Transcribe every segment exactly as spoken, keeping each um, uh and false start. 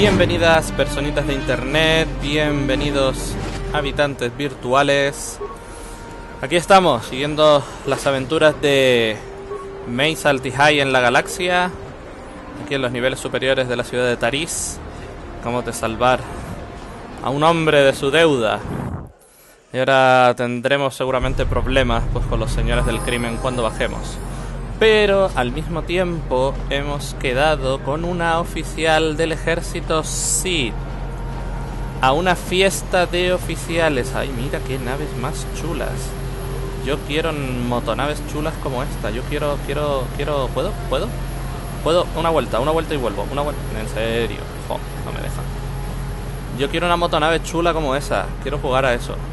Bienvenidas personitas de internet, bienvenidos habitantes virtuales. Aquí estamos, siguiendo las aventuras de Maze Alti-High en la galaxia. Aquí en los niveles superiores de la ciudad de Taris. Cómo te salvar a un hombre de su deuda. Y ahora tendremos seguramente problemas pues con los señores del crimen cuando bajemos. Pero al mismo tiempo hemos quedado con una oficial del ejército Sith a una fiesta de oficiales. Ay, mira qué naves más chulas. Yo quiero motonaves chulas como esta. Yo quiero, quiero, quiero... ¿Puedo? ¿Puedo? ¿Puedo? Una vuelta, una vuelta y vuelvo. Una vuelta... En serio. Jo, no me dejan. Yo quiero una motonave chula como esa. Quiero jugar a eso.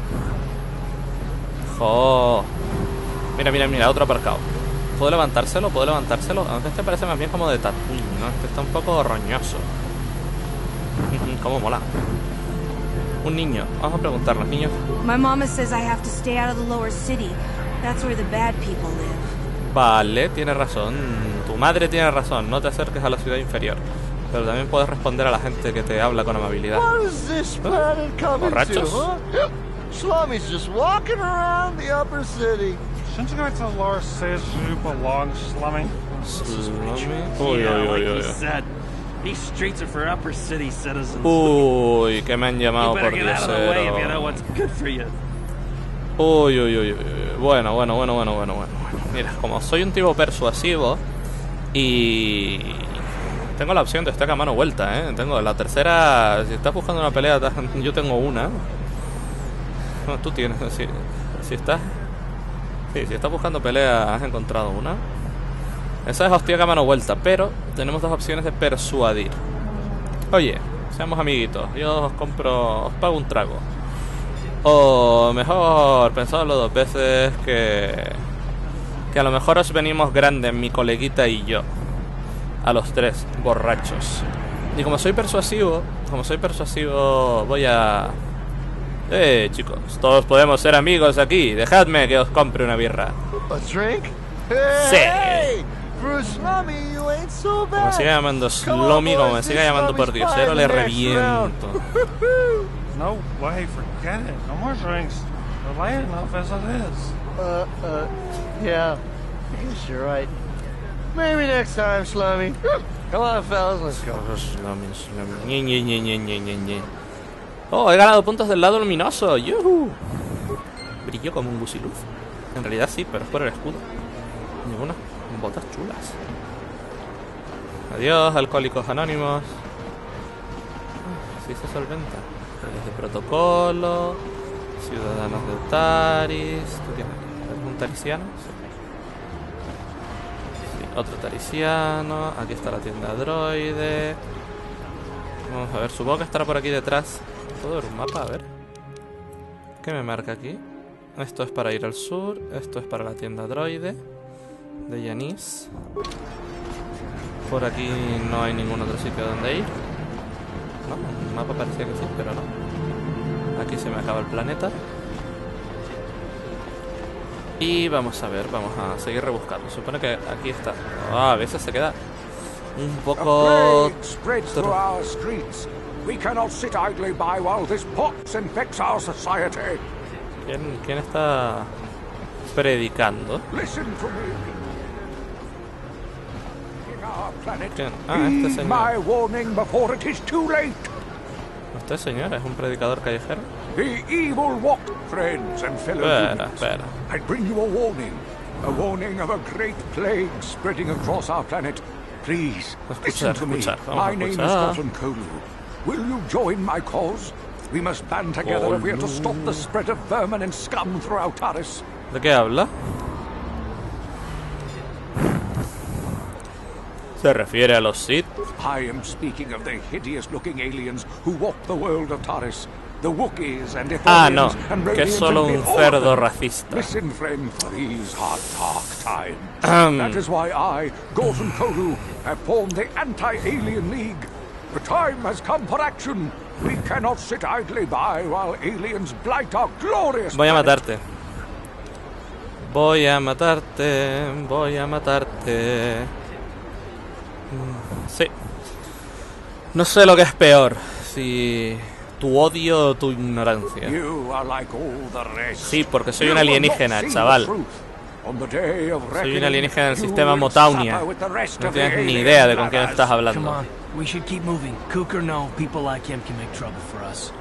Jo. Mira, mira, mira, otro aparcado. ¿Puedo levantárselo? ¿Puedo levantárselo? Aunque este parece más bien como de Tatooine, ¿no? Este está un poco roñoso. Cómo mola. Un niño. Vamos a preguntar a los niños. My mama says I have to stay out of the lower city. That's where the bad people live. Vale, tiene razón. Tu madre tiene razón. No te acerques a la ciudad inferior. Pero también puedes responder a la gente que te habla con amabilidad. ¿Borrachos? Slummy's just walking around the upper city. Shouldn't you go to the lower cities you belong, Slummy? Slummy. Uy, uy, uy, uy. These streets are for upper city citizens. Uy, que me han llamado por diosero. Uy, uy, uy, uy. Bueno, bueno, bueno, bueno, bueno, bueno. Mira, como soy un tipo persuasivo y tengo la opción de estar a mano vuelta, ¿eh? Tengo la tercera. Si estás buscando una pelea, yo tengo una. No, tú tienes, si, si estás... Sí, si estás buscando pelea, has encontrado una. Esa es hostia que a mano vuelta, pero tenemos dos opciones de persuadir. Oye, seamos amiguitos, yo os compro, os pago un trago. O mejor, pensadlo dos veces que... Que a lo mejor os venimos grandes, mi coleguita y yo. A los tres, borrachos. Y como soy persuasivo, como soy persuasivo, voy a... Eh, chicos, todos podemos ser amigos aquí. Dejadme que os compre una birra. A drink? Sí. Hey, for Slummy, you ain't so bad. Como me siga llamando Slummy, como me siga llamando por diosero, le reviento. No way, forget it. No more drinks. We're late enough as it is. Uh, uh, yeah. I guess you're right. Maybe next time, Slummy. Come on, fellas, let's go. Slummy, Slummy. Ñe, ñe, ñe, ñe, ñe, ñe, ñe. Oh, he ganado puntos del lado luminoso. ¡Yuhu! Brillo como un gusiluz. En realidad sí, pero es por el escudo. Y unas botas chulas. Adiós, alcohólicos anónimos. Sí se solventa. Leyes de protocolo. Ciudadanos de Taris. ¿Tú tienes algún tarisiano? Sí. Sí, otro tarisiano. Aquí está la tienda droide. Vamos a ver, supongo que estará por aquí detrás. Todo era un mapa, a ver. ¿Qué me marca aquí? Esto es para ir al sur. Esto es para la tienda droide de Yanis. Por aquí no hay ningún otro sitio donde ir. No, el mapa parecía que sí, pero no. Aquí se me acaba el planeta. Y vamos a ver, vamos a seguir rebuscando. Supone que aquí está. Ah, a veces se queda un poco... We cannot sit idly by while this pox infects our society. ¿Quién, quién está predicando? Listen to me. In our planet, ¿Quién? Ah, este señor. my warning before it is too late. Este señor es un predicador callejero. The evil walk, friends and fellow Espera, humans. espera. I bring you a warning. A warning of a great plague spreading across our planet. Please, listen Escuchar, to me. escuchar, vamos a My name is escuchar. Cotton Kolu. Will you join my cause? We must band together if we are to stop the spread of vermin and scum throughout Taris. ¿De qué habla? ¿Se refiere a los Sith? I am speaking of the hideous-looking aliens who walk the world of Taris. The Wookiees and Ithorians Ah, no, and que es Radians solo and un all of cerdo them. racista. Listen, friend, for these are dark times. Ahem. That is why I, Gorton Kolu, have formed the Anti-Alien League. The time has come for action. We cannot sit idly by while aliens blight our glorious Voy a planet. matarte. Voy a matarte. Voy a matarte. Mm, Sí. No sé lo que es peor, si tu odio o tu ignorancia. You are like all the rest. Sí, porque soy You un will not alienígena, see the chaval. truth. On the day of Soy un reckoning, alienígena del you sistema will Motaunia. suffer with the rest No of the tienes ni alien idea de con quién lovers. estás Come hablando. on, we should keep moving. Cook or no, people like him can make trouble for us.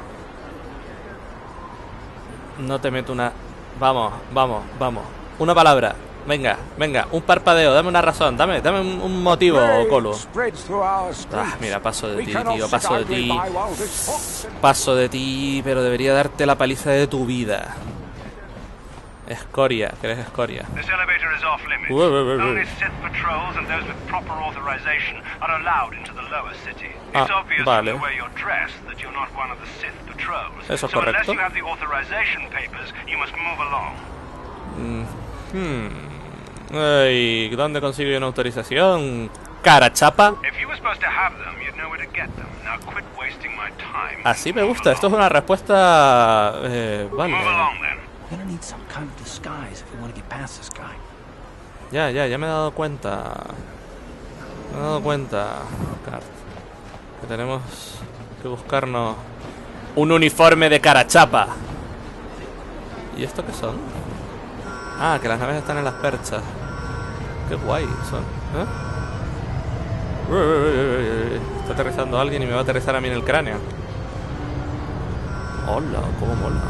No te meto una... Vamos, vamos, vamos. Una palabra. Venga, venga, un parpadeo, dame una razón, dame, dame un, un motivo, Colo. Ah, mira, paso de ti, tío, paso de ti. Paso de ti, pero debería darte la paliza de tu vida. Escoria, que eres escoria. This elevator is off limits. Whoa, whoa, whoa, whoa. Only Sith patrols and those with proper authorization are allowed into the lower city. It's Ah, obvious vale. from the way you're dressed that you're not one of the Sith patrols. Eso es so unless correcto. you have the authorization papers, you must move along. Hmm. Ay, ¿dónde consigo una autorización? Cara chapa. If you were supposed to have them, you'd know where to get them. Now quit wasting my time. Así me gusta, esto es una respuesta... Eh, vale. Move along then. We're gonna need some kind of disguise if we want to get past this guy. Ya, ya, ya me he dado cuenta. Me he dado cuenta, Cart, que tenemos que buscarnos un uniforme de cara chapa. ¿Y esto qué son? Ah, que las naves están en las perchas. Qué guay son, ¿eh? Está aterrizando alguien y me va a aterrizar a mí en el cráneo. Hola, cómo mola.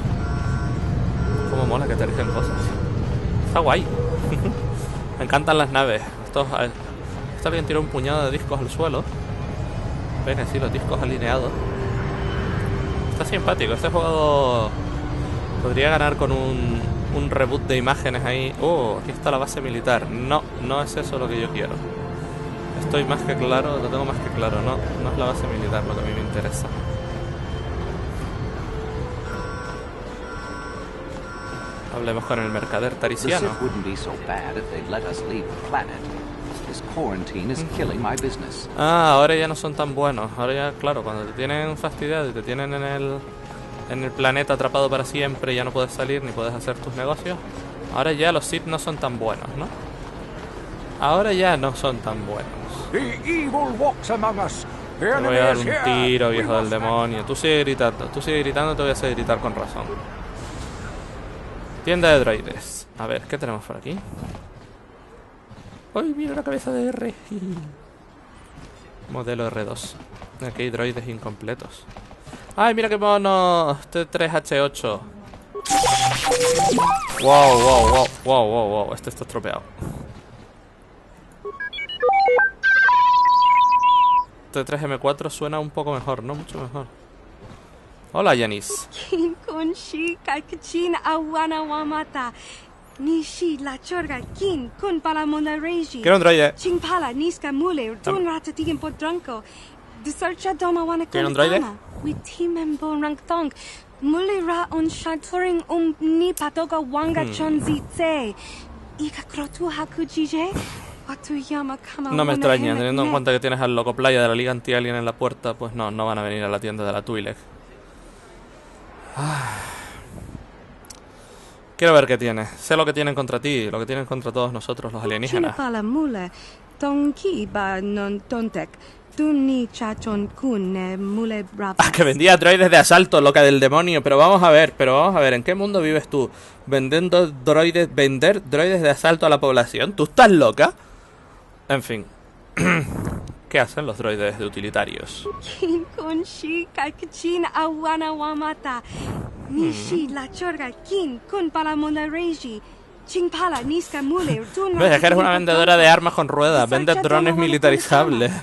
Cómo mola que aterricen cosas. Está guay. Me encantan las naves. Estos, este alguien tiró un puñado de discos al suelo. Ven así los discos alineados. Está simpático. Este juego podría ganar con un, un reboot de imágenes ahí. Oh, aquí está la base militar. No, no es eso lo que yo quiero. Estoy más que claro, lo tengo más que claro. No, no es la base militar lo que a mí me interesa. Hablemos con el mercader tarisiano. Ah, ahora ya no son tan buenos. Ahora ya, claro, cuando te tienen fastidiado y te tienen en el en el planeta atrapado para siempre, ya no puedes salir ni puedes hacer tus negocios. Ahora ya los Sith no son tan buenos, ¿no? Ahora ya no son tan buenos. Te voy a dar un tiro, viejo del demonio. Tú sigue gritando, tú sigue gritando, te voy a hacer gritar con razón. Tienda de droides. A ver, ¿qué tenemos por aquí? ¡Ay, mira la cabeza de R! Modelo R dos. Aquí hay droides incompletos. ¡Ay, mira qué mono! Este tres H ocho. ¡Wow, wow, wow! ¡Wow, wow, wow! Este está estropeado. Este tres M cuatro suena un poco mejor, ¿no? Mucho mejor. Hola, Yanis. Quiero un droide. ¿Tiene un droide? Hmm. No me extraña, teniendo en cuenta que tienes al loco playa de la Liga Anti-Alien en la puerta, pues no, no van a venir a la tienda de la Twi'lek. Ah. Quiero ver qué tiene. Sé lo que tienen contra ti, lo que tienen contra todos nosotros, los alienígenas. Ah, que vendía droides de asalto, loca del demonio. Pero vamos a ver, pero vamos a ver, ¿en qué mundo vives tú? Vendiendo droides, vender droides de asalto a la población. ¿Tú estás loca? En fin. ¿Qué hacen los droides de utilitarios? ¿Ves? Es que eres una vendedora de armas con ruedas. Vendes drones militarizables.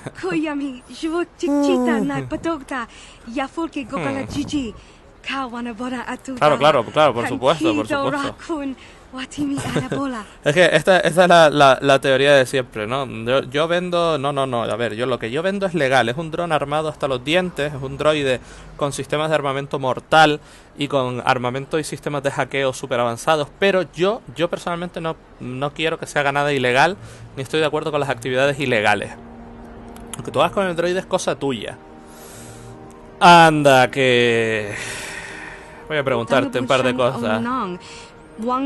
Claro, claro, claro, por supuesto, por supuesto. Es que esta, esta es la, la, la teoría de siempre, ¿no? Yo, yo vendo... No, no, no, a ver, yo lo que yo vendo es legal. Es un dron armado hasta los dientes, es un droide con sistemas de armamento mortal y con armamento y sistemas de hackeo súper avanzados. Pero yo, yo personalmente no, no quiero que se haga nada ilegal, ni estoy de acuerdo con las actividades ilegales. Lo que tú hagas con el droide es cosa tuya. Anda, que... Voy a preguntarte un par de cosas.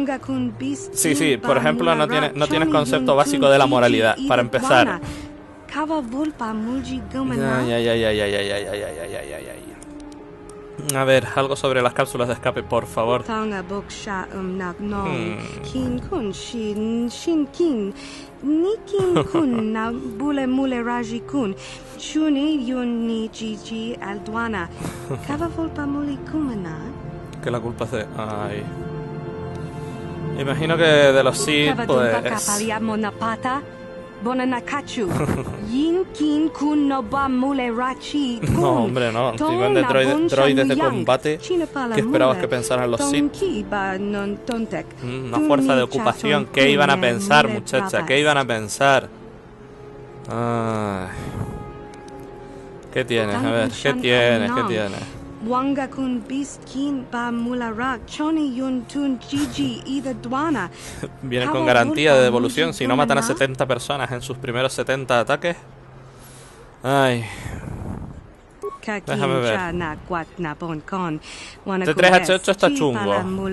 Sí, sí, por ejemplo, no tienes, no tienes concepto básico de la moralidad, para empezar. Kava Vulpa Mulji Ya, Gumana. ya, ya, ya, ya, ya, ya, ya, ya, ya, ya, ya. A ver, algo sobre las cápsulas de escape, por favor. Tanga Boksha Um Nak Nong. Hmm. Kin Kun Shin Shin Kin. Nikin Kun Na Bule Mule Raji Kun. Shuni Yun Ni Gigi Aldwana. Kava Vulpa Muli Kumana. Que la culpa es de... Ay. Imagino que de los Sith, Kava Dunpa pues... Kapalia Monapata. Bonanakachu. Yin Kin Kun no Ba Mule Rachi Kun. No, hombre, no. Si ven de droide- droides de combate, ¿qué esperabas que pensaran los Sith? Mm, Una fuerza de ocupación. ¿Qué iban a pensar, muchacha? ¿Qué iban a pensar? Ay. ¿Qué tienes? A ver, ¿qué tienes? ¿Qué tienes? Wanga kun Beast Kin Ba Mularak Choni Yun Tun Gigi Ida Dwana. Vienen con garantía de devolución si no matan a setenta personas en sus primeros setenta ataques. Ay. Déjame ver. T tres H ocho está chungo.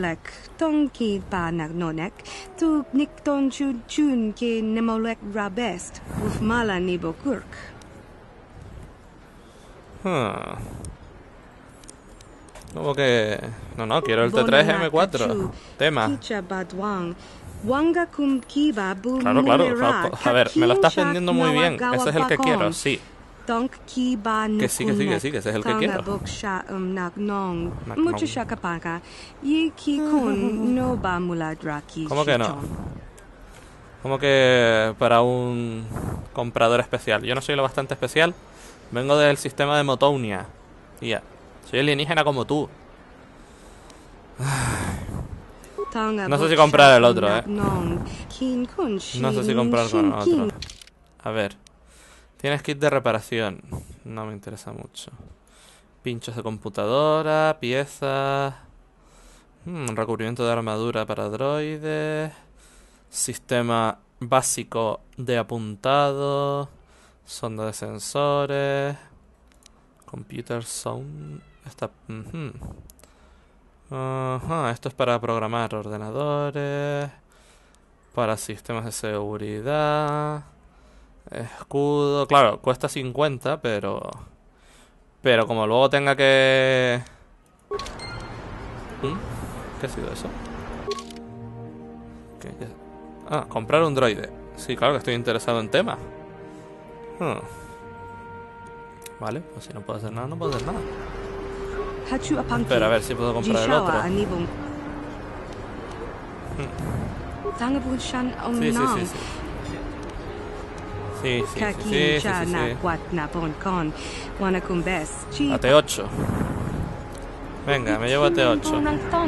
Hmm. Como que... No, no, quiero el T tres M cuatro. Tema. Claro, claro, claro. A ver, me lo estás vendiendo muy bien. Ese es el que quiero, sí. Que sí, que sí, que sí, que ese es el que quiero. ¿Cómo que no? ¿Cómo que para un comprador especial? Yo no soy lo bastante especial. Vengo del sistema de Motounia. Y ya. Soy alienígena como tú. No sé si comprar el otro, eh. No sé si comprar con otro. A ver. Tienes kit de reparación. No me interesa mucho. Pinchos de computadora, piezas. Hmm, recubrimiento de armadura para droides. Sistema básico de apuntado. Sonda de sensores. Computer sound. Esta... Uh-huh. Ajá, esto es para programar ordenadores. Para sistemas de seguridad. Escudo. Claro, cuesta cincuenta, pero... Pero como luego tenga que... ¿Mm? ¿Qué ha sido eso? ¿Qué, qué? Ah, comprar un droide. Sí, claro que estoy interesado en temas. Hmm. Vale, pues si no puedo hacer nada, no puedo hacer nada. Pero a ver si puedo comprar el otro. Hmm. Sí, sí, sí, sí. Sí, sí, sí, sí, sí, sí, sí. A T ocho. Venga, me llevo a T ocho.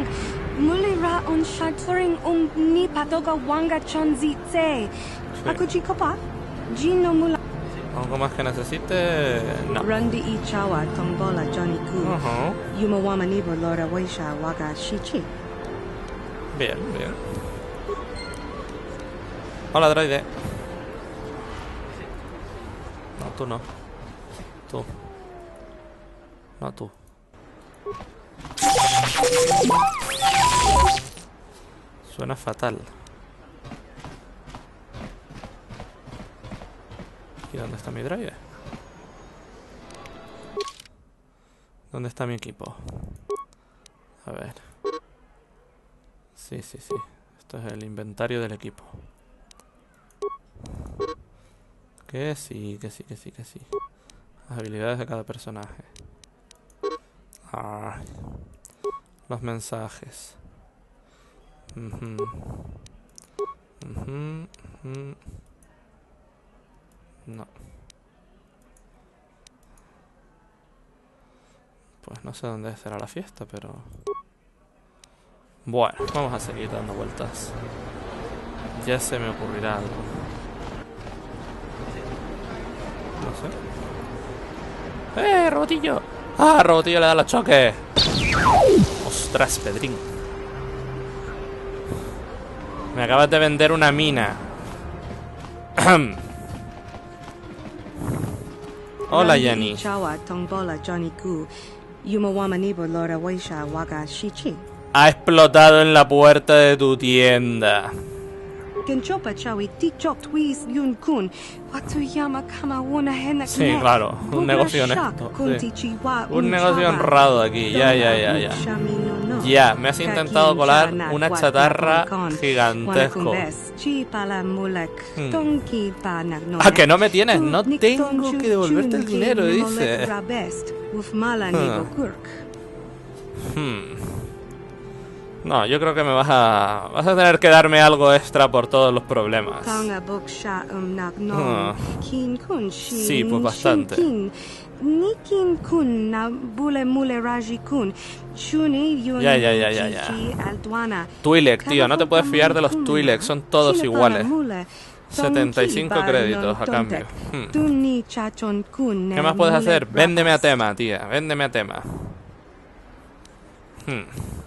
Sí. ¿Algo más que necesite? No. Uh-huh. Bien, bien. Hola, droide. No, tú no. Tú. No, tú. Suena fatal. ¿Y dónde está mi droide? ¿Dónde está mi equipo? A ver. Sí, sí, sí. Esto es el inventario del equipo. Que sí, que sí, que sí, que sí. Las habilidades de cada personaje. Ah, los mensajes. Uh-huh. Uh-huh. Uh-huh. No. Pues no sé dónde será la fiesta, pero... Bueno, vamos a seguir dando vueltas. Ya se me ocurrirá algo. No sé. ¡Eh, Robotillo! ¡Ah, Robotillo le da los choques! ¡Ostras, Pedrín! Me acabas de vender una mina. Hola, Jenny. Ha explotado en la puerta de tu tienda. Kenchopa chawi tichok twis yun kun. Watuyama kama wona henak. Sí, claro, un negocio honesto. Sí. Un negocio honrado aquí, ya, ya, ya, ya. Ya, me has intentado colar una chatarra gigantesco. Hmm. ¿A que no me tienes? No tengo que devolverte el dinero, dice. Hmm. Hmm. No, yo creo que me vas a... Vas a tener que darme algo extra por todos los problemas. Oh. Sí, pues bastante. Ya, ya, ya, ya, ya. Twi'lek, tío, no te puedes fiar de los Twi'lek, son todos iguales. setenta y cinco créditos a cambio. Hmm. ¿Qué más puedes hacer? Véndeme a tema, tía, véndeme a tema. Hmm.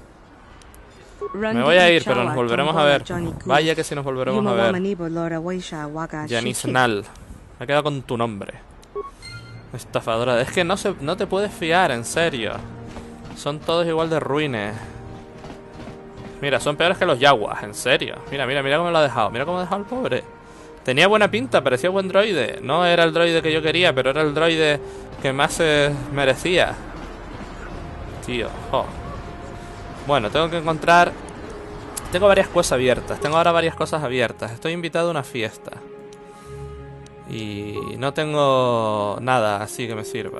Me voy a ir, pero nos volveremos a ver. Vaya que si nos volveremos a ver. Janice Nall. Me he quedado con tu nombre. Estafadora. Es que no, se, no te puedes fiar, en serio. Son todos igual de ruines. Mira, son peores que los Yaguas, en serio. Mira, mira, mira cómo lo ha dejado. Mira cómo ha dejado al pobre. Tenía buena pinta, parecía buen droide. No era el droide que yo quería, pero era el droide que más se merecía. Tío, oh. Bueno, tengo que encontrar... Tengo varias cosas abiertas. Tengo ahora varias cosas abiertas. Estoy invitado a una fiesta. Y no tengo nada así que me sirva.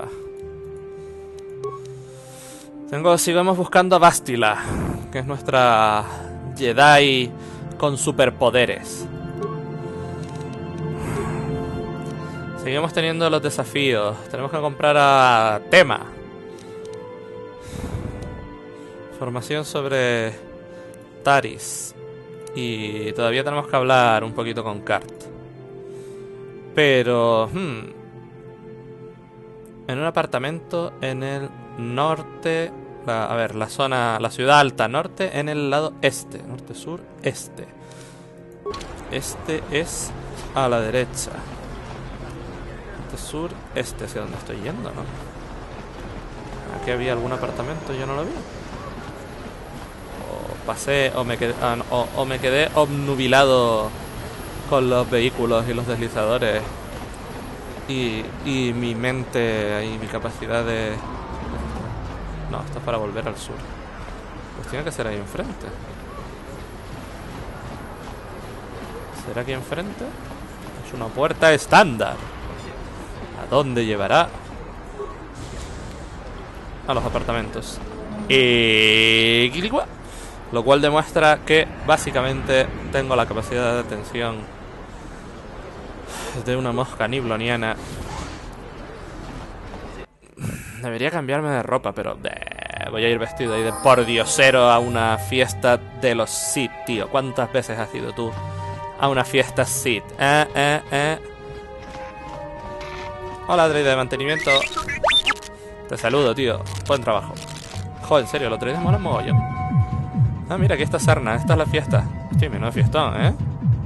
Tengo... Sigamos buscando a Bastila, que es nuestra Jedi con superpoderes. Seguimos teniendo los desafíos. Tenemos que comprar a Tema. Información sobre Taris. Y todavía tenemos que hablar un poquito con Kart. Pero... Hmm, en un apartamento en el norte... La, a ver, la zona... La ciudad alta norte en el lado este. Norte, sur, este. Este es a la derecha. Norte, sur, este. Hacia donde estoy yendo, ¿no? Aquí había algún apartamento, yo no lo vi. Pasé o me quedé, ah, no, o, o me quedé obnubilado con los vehículos y los deslizadores y, y mi mente y mi capacidad de... No, esto es para volver al sur. Pues tiene que ser ahí enfrente. ¿Será aquí enfrente? Es una puerta estándar. ¿A dónde llevará? A los apartamentos. Y... Lo cual demuestra que básicamente tengo la capacidad de atención de una mosca nibloniana. Debería cambiarme de ropa, pero eh, voy a ir vestido ahí de pordiosero a una fiesta de los Sith, tío. ¿Cuántas veces has ido tú a una fiesta Sith? Eh, eh, eh. Hola, droide de mantenimiento. Te saludo, tío. Buen trabajo. Joder, en serio, los droides molan mogollón. Ah, mira, aquí está Sarna. Esta es la fiesta. Estoy menos fiestón, ¿eh?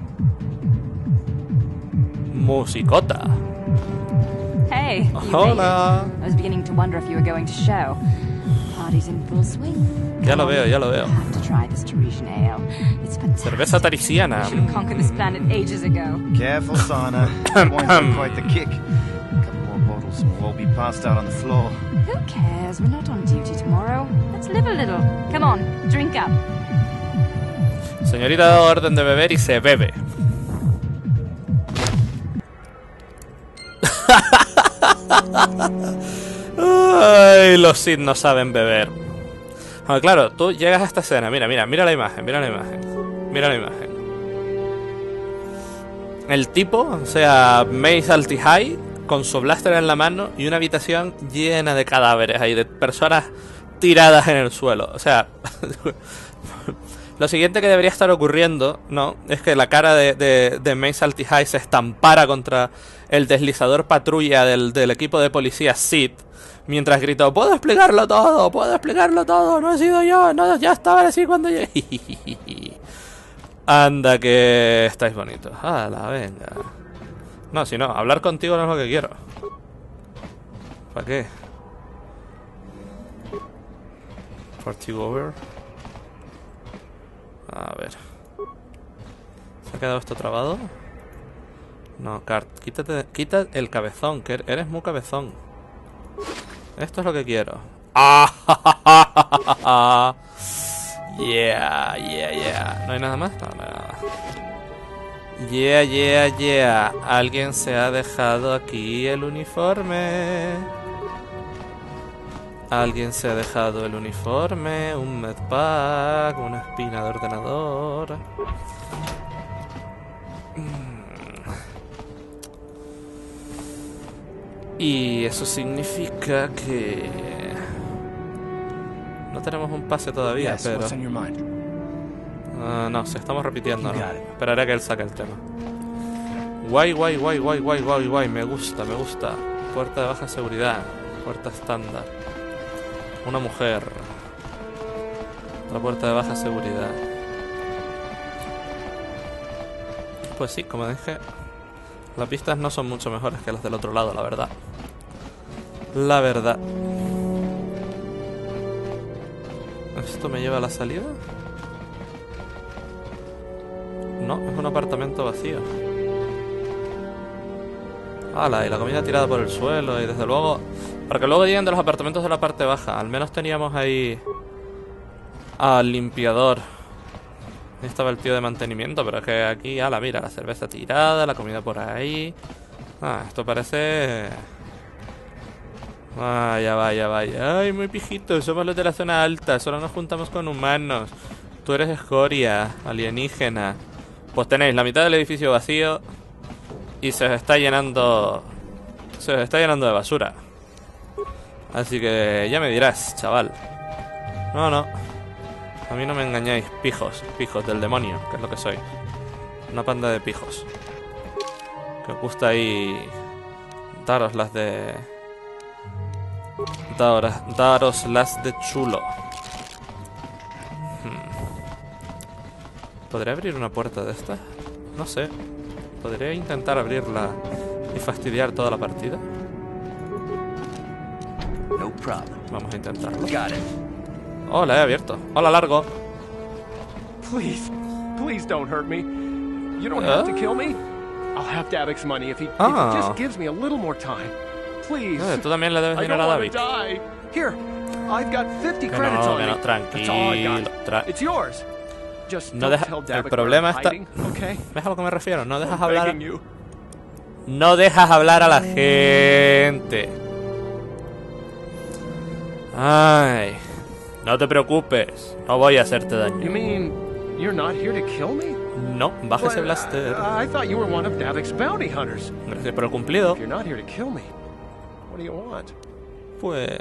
Musicota. Hey. Hola. I was beginning to wonder if you were going to show. Party's in full swing. Ya lo veo, ya lo veo. Have to try this Tarisian ale. It's fantastic. Cerveza tarisiana. Should have conquered this planet ages ago. Careful, Sana. Wine's got quite the kick. A couple more bottles and we'll all be passed out on the floor. Who cares? We're not on duty tomorrow. Let's live a little. Come on, drink up. Señorita ha dado orden de beber y se bebe. Ay, los Sith no saben beber. Ah, claro, tú llegas a esta escena. Mira, mira, mira la imagen, mira la imagen. Mira la imagen. El tipo, o sea, Mace Alti-Hi, con su blaster en la mano y una habitación llena de cadáveres ahí, de personas tiradas en el suelo. O sea, lo siguiente que debería estar ocurriendo, ¿no? Es que la cara de, de, de Mace Alti-Hi se estampara contra el deslizador patrulla del, del equipo de policía Sith, mientras gritó: puedo explicarlo todo, puedo explicarlo todo, no he sido yo, no, ya estaba así cuando llegué. Anda que estáis bonitos. Hala, venga. No, si no, hablar contigo no es lo que quiero. ¿Para qué? Party over. A ver. ¿Se ha quedado esto trabado? No, Cart, quítate, quita el cabezón, que eres muy cabezón. Esto es lo que quiero. ¡Ah! Yeah, yeah, yeah. ¿No hay nada más? No, no hay nada más. Yeah, yeah, yeah. Alguien se ha dejado aquí el uniforme. Alguien se ha dejado el uniforme, un medpack, una espina de ordenador. Y eso significa que no tenemos un pase todavía, Yes, pero what's on your mind? uh, no, se estamos repitiendo, You ¿no? got it. Esperaré a que él saque el tema. Guay, guay, guay, guay, guay, guay, guay. Me gusta, me gusta. Puerta de baja seguridad. Puerta estándar. Una mujer. Otra puerta de baja seguridad. Pues sí, como dije, las pistas no son mucho mejores que las del otro lado, la verdad. La verdad. ¿Esto me lleva a la salida? No, es un apartamento vacío. ¡Hala! Y la comida tirada por el suelo. Y desde luego, para que luego lleguen de los apartamentos de la parte baja. Al menos teníamos ahí al limpiador. Ahí estaba el tío de mantenimiento. Pero es que aquí, ¡hala! Mira, la cerveza tirada, la comida por ahí. Ah, esto parece... Vaya, vaya, vaya. Ay, muy pijito, somos los de la zona alta. Solo nos juntamos con humanos. Tú eres escoria, alienígena. Pues tenéis la mitad del edificio vacío y se os está llenando... Se os está llenando de basura. Así que ya me dirás, chaval. No, no. A mí no me engañáis, pijos. Pijos del demonio, que es lo que soy. Una panda de pijos. Que os gusta ahí daros las de... Daros, daros las de chulo. Hmm. ¿Podré abrir una puerta de esta? No sé. ¿Podría intentar abrirla y fastidiar toda la partida? No problem. Vamos a intentarlo. Got it. Oh, la he abierto. Hola, largo. Please, please don't hurt me. You don't ¿Eh? have to kill me. I'll have Davik's money if he, if Ah. he just gives me a little more time. Please. Eh, tú también le debes I dinero don't a want Davik. to die. Here, I've got fifty Que credits no, on que me. no, That's all I got. tranquilo. Tra- It's yours. Just No don't deja... tell El Davik problema where I'm está... hiding, okay? ¿Ves a lo que me refiero? No dejas I'm hablar... begging you. No dejas hablar a la gente. Ay... No te preocupes. No voy a hacerte You daño. mean you're not here to kill me? No, baja ese But, blaster. uh, I thought you were one of Davik's bounty hunters. Gracias por el cumplido. If you're not here to kill me, what do you want? Pues...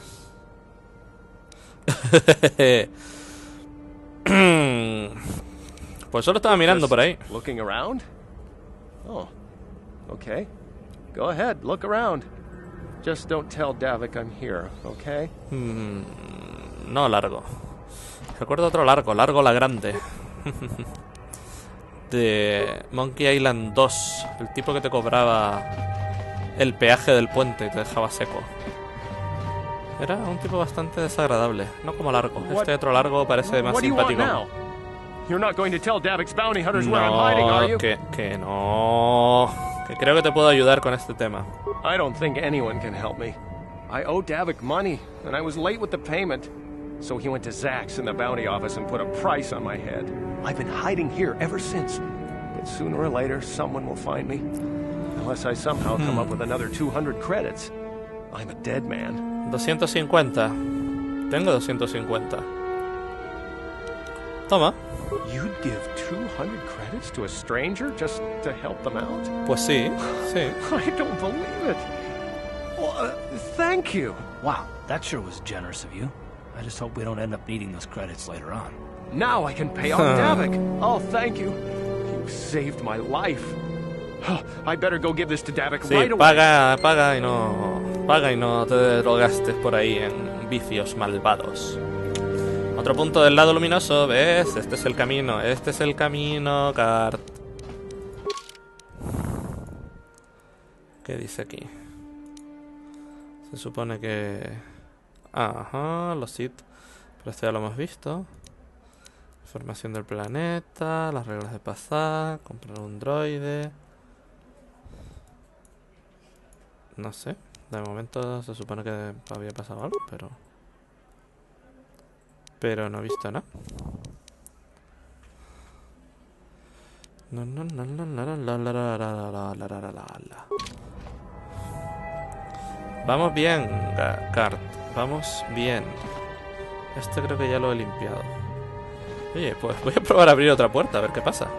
Pues solo estaba mirando Just por ahí. Looking around? Oh, okay. Go ahead, look around. Just don't tell Davik I'm here, okay? Mm, no, largo. Recuerdo otro largo, largo la grande. De Monkey Island dos. El tipo que te cobraba el peaje del puente y te dejaba seco. Era un tipo bastante desagradable. No como largo. Este otro largo parece más What do you want simpático. now? You're not going to tell Davik's bounty hunters where I'm hiding, are No, you? que, que no. Que creo que te puedo ayudar con este tema. I don't think anyone can help me. I owe Davik money, and I was late with the payment. So he went to Zach's in the bounty office and put a price on my head. I've been hiding here ever since. But sooner or later, someone will find me. Unless I somehow come up with another two hundred credits. I'm a dead man. doscientos cincuenta. Tengo doscientos cincuenta. Toma. You'd give two hundred credits to a stranger just to help them out? Pues sí, sí. I don't believe it. Well, uh, thank you. Wow, that sure was generous of you. I just hope we don't end up needing those credits later on. Now I can pay off Davik. Oh, thank you. You saved my life. I better go give this to Davik Sí, right away. paga, paga y no... Paga y no te lo gastes por ahí en vicios malvados. Otro punto del lado luminoso, ¿ves? Este es el camino, este es el camino, Cart. ¿Qué dice aquí? Se supone que... Ajá, los Sith. Pero esto ya lo hemos visto. Información del planeta, las reglas de pasar, comprar un droide. No sé, de momento se supone que había pasado algo, pero... Pero no he visto nada. No, no, no, no, no, no, no, no, no, no, no, no. Vamos bien, Cart. Vamos bien. Este creo que ya lo he limpiado. Oye, pues voy a probar a abrir otra puerta, a ver qué pasa.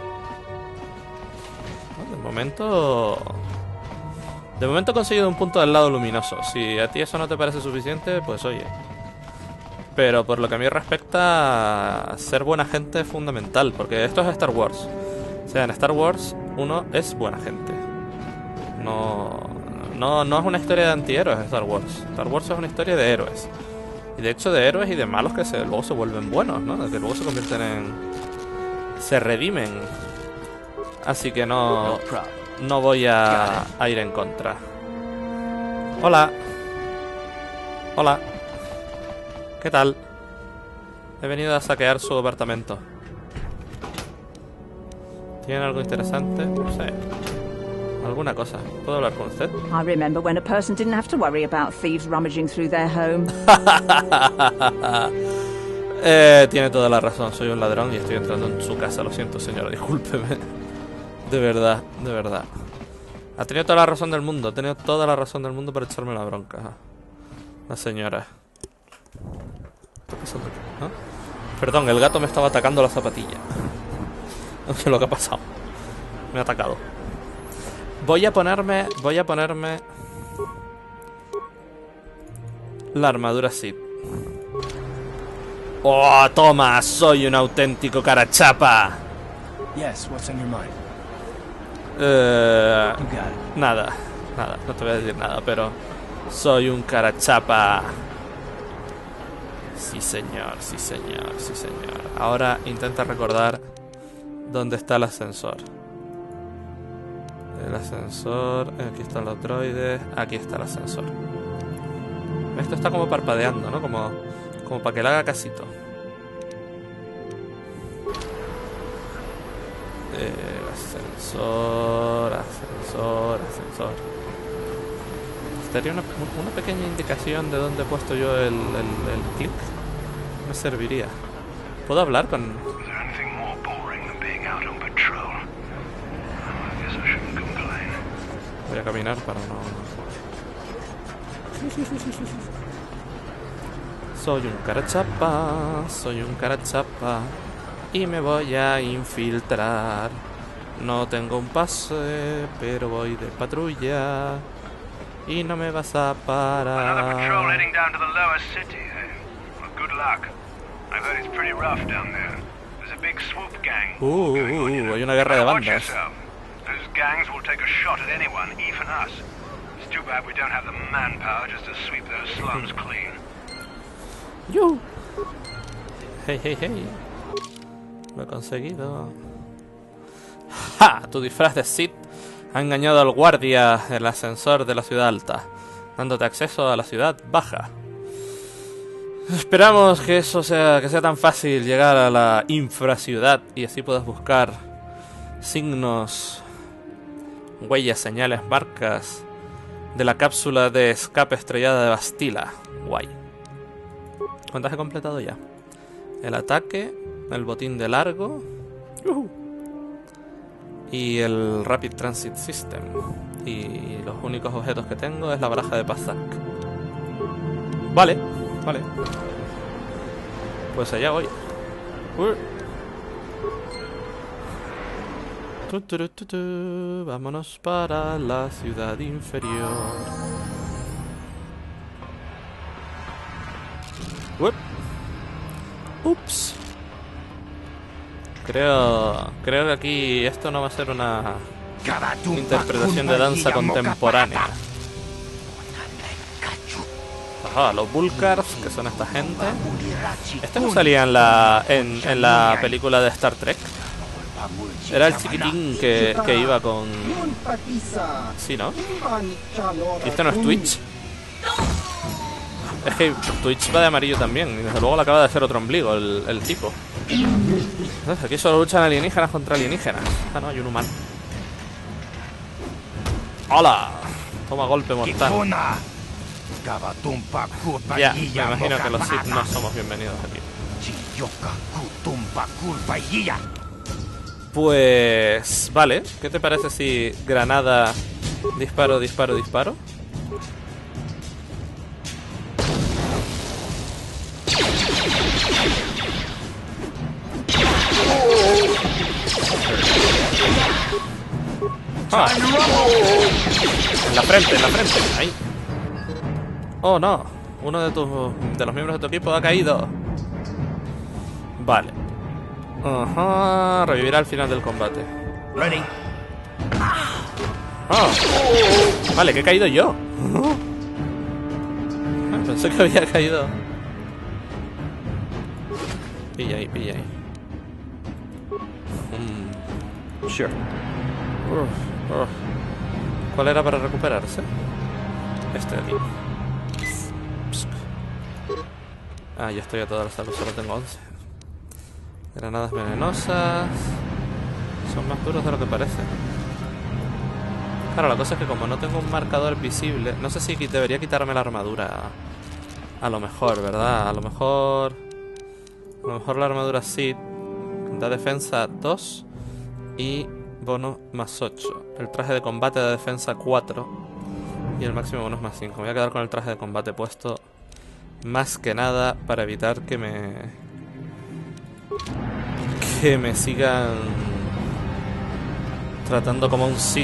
No, de momento... De momento he conseguido un punto del lado luminoso. Si a ti eso no te parece suficiente, pues oye. Pero por lo que a mí respecta, ser buena gente es fundamental, porque esto es Star Wars. O sea, en Star Wars uno es buena gente. No, no, no es una historia de antihéroes Star Wars. Star Wars es una historia de héroes. Y de hecho de héroes y de malos que se, luego se vuelven buenos, ¿no? Que luego se convierten en... se redimen. Así que no... No voy a, a ir en contra. Hola. Hola. ¿Qué tal? He venido a saquear su apartamento. ¿Tienen algo interesante? No sé. Alguna cosa. ¿Puedo hablar con usted? I remember when a person didn't have to worry about thieves rummaging through their home. eh, tiene toda la razón. Soy un ladrón y estoy entrando en su casa. Lo siento, señora. Discúlpeme. De verdad, de verdad. Ha tenido toda la razón del mundo. Ha tenido toda la razón del mundo para echarme la bronca. La señora. ¿Qué está pasando aquí? ¿Ah? Perdón, el gato me estaba atacando la zapatilla. No sé lo que ha pasado. Me ha atacado. Voy a ponerme... Voy a ponerme... La armadura Sith. ¡Oh, toma! Soy un auténtico carachapa. Yes, what's on your mind? Eh, nada, nada, no te voy a decir nada, pero soy un carachapa. Sí señor, sí señor, sí señor. Ahora intenta recordar dónde está el ascensor. El ascensor, aquí están los droides, aquí está el ascensor. Esto está como parpadeando, ¿no? Como, como para que le haga casito. Eh, ascensor, ascensor, ascensor. Estaría una, una pequeña indicación de dónde he puesto yo el, el, el clic. Me serviría. ¿Puedo hablar con...? Voy a caminar para no... Soy un carachapa, soy un carachapa. Y me voy a infiltrar. No tengo un pase, pero voy de patrulla. Y no me vas a parar. Uh, uh, uh, hay una guerra de bandas. Yo. Hey, hey, hey. Lo he conseguido. ¡Ja! Tu disfraz de Sith ha engañado al guardia del ascensor de la ciudad alta, dándote acceso a la ciudad baja. Esperamos que eso sea, que sea tan fácil llegar a la infraciudad y así puedas buscar signos, huellas, señales, marcas de la cápsula de escape estrellada de Bastila. Guay. ¿Cuántas he completado ya? El ataque, el botín de largo uh, y el Rapid Transit System. Y los únicos objetos que tengo es la baraja de Pazaak. Vale, vale. Pues allá voy. Uh. Tu, tu, tu, tu, tu. Vámonos para la ciudad inferior. Uh. Ups. Creo, creo que aquí esto no va a ser una interpretación de danza contemporánea. Ajá, los Vulcars, que son esta gente. Este no salía en la, en, en la película de Star Trek. Era el chiquitín que, que iba con... Sí, ¿no? ¿Y este no es Twitch? Es que Twitch va de amarillo también. Y desde luego le acaba de hacer otro ombligo el, el tipo. Entonces, aquí solo luchan alienígenas contra alienígenas. Ah, no, hay un humano. ¡Hola! Toma golpe mortal. Ya, me imagino que los Sith no somos bienvenidos aquí. Pues... vale, ¿qué te parece si granada, disparo, disparo, disparo? Ah. En la frente, en la frente, ahí. Oh no, uno de tus de los miembros de tu equipo ha caído. Vale. Ajá, revivirá al final del combate. Ready. Ah. Vale, que he caído yo. Pensé que había caído. Pilla ahí, pilla ahí. Mm. Sure. Uh, uh. ¿Cuál era para recuperarse? Este de aquí. Ah, ya estoy a todas las salud, solo tengo once. Granadas venenosas. Son más duros de lo que parece. Claro, la cosa es que como no tengo un marcador visible, no sé si debería quitarme la armadura. A lo mejor, ¿verdad? A lo mejor... A lo mejor la armadura Sith da defensa dos y bono más ocho. El traje de combate da defensa cuatro y el máximo bono es más cinco. Me voy a quedar con el traje de combate puesto más que nada para evitar que me... que me sigan tratando como un Sith.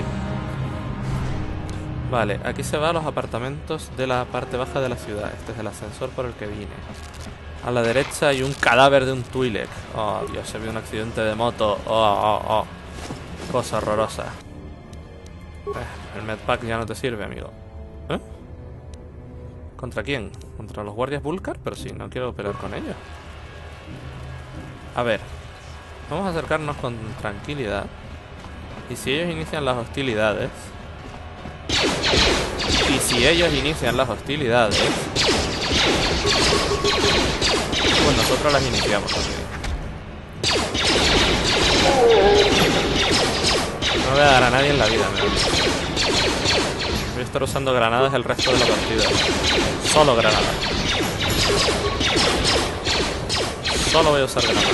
Vale, aquí se va a los apartamentos de la parte baja de la ciudad. Este es el ascensor por el que vine. A la derecha hay un cadáver de un Twi'lek. Oh, Dios, se vio un accidente de moto. Oh, oh, oh. Cosa horrorosa. Eh, el medpack ya no te sirve, amigo. ¿Eh? ¿Contra quién? ¿Contra los guardias Vulcar? Pero sí, no quiero pelear con ellos. A ver. Vamos a acercarnos con tranquilidad. Y si ellos inician las hostilidades... Y si ellos inician las hostilidades... Pues nosotros las iniciamos también. No voy a dar a nadie en la vida, ¿no? Voy a estar usando granadas el resto de la partida. Solo granadas. Solo voy a usar granadas.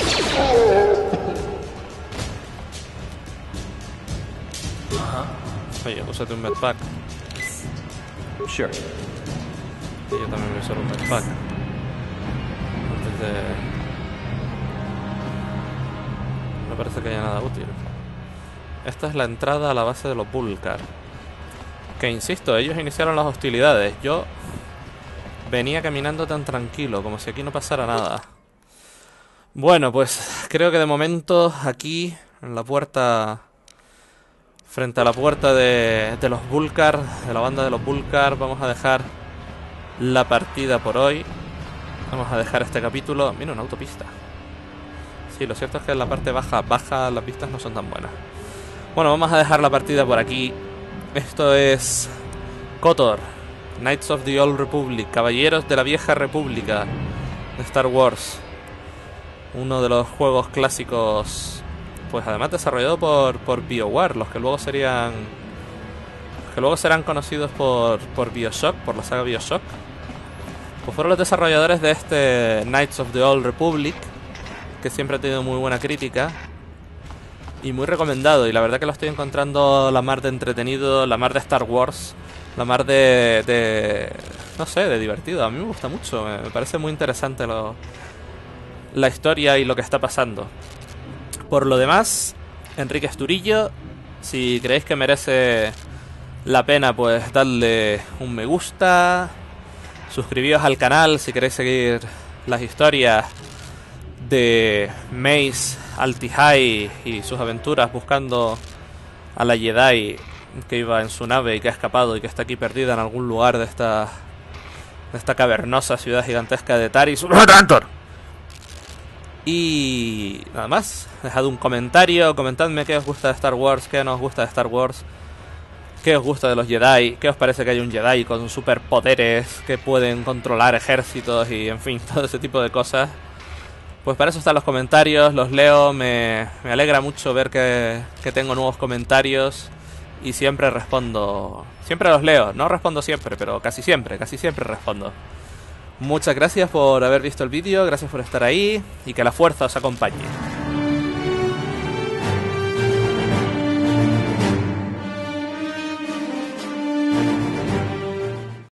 Oye, úsate un medpack. Sure. Y yo también voy a usar un medpack. Antes de... No parece que haya nada útil. Esta es la entrada a la base de los Vulcar. Que insisto, ellos iniciaron las hostilidades. Yo venía caminando tan tranquilo, como si aquí no pasara nada. Bueno, pues creo que de momento aquí, en la puerta... Frente a la puerta de, de los Vulcar, de la banda de los Vulcar, vamos a dejar la partida por hoy. Vamos a dejar este capítulo... Mira, una autopista. Sí, lo cierto es que en la parte baja, baja las vistas no son tan buenas. Bueno, vamos a dejar la partida por aquí. Esto es KOTOR, Knights of the Old Republic, Caballeros de la Vieja República de Star Wars. Uno de los juegos clásicos, pues además desarrollado por, por BioWare, los que luego serían... Los que luego serán conocidos por, por Bioshock, por la saga Bioshock. Pues fueron los desarrolladores de este Knights of the Old Republic, que siempre ha tenido muy buena crítica y muy recomendado, y la verdad que lo estoy encontrando la mar de entretenido, la mar de Star Wars, la mar de, de no sé, de divertido. A mí me gusta mucho, me, me parece muy interesante lo, la historia y lo que está pasando. Por lo demás, Enrique Esturillo, si creéis que merece la pena, pues dadle un me gusta, suscribíos al canal si queréis seguir las historias de Mace Altihai y sus aventuras buscando a la Jedi que iba en su nave y que ha escapado y que está aquí perdida en algún lugar de esta de esta cavernosa ciudad gigantesca de Taris. Y nada más, dejad un comentario, comentadme qué os gusta de Star Wars, qué no os gusta de Star Wars, qué os gusta de los Jedi, qué os parece que hay un Jedi con superpoderes que pueden controlar ejércitos y en fin, todo ese tipo de cosas. Pues para eso están los comentarios, los leo, me, me alegra mucho ver que, que tengo nuevos comentarios y siempre respondo, siempre los leo, no respondo siempre, pero casi siempre, casi siempre respondo. Muchas gracias por haber visto el vídeo, gracias por estar ahí y que la fuerza os acompañe.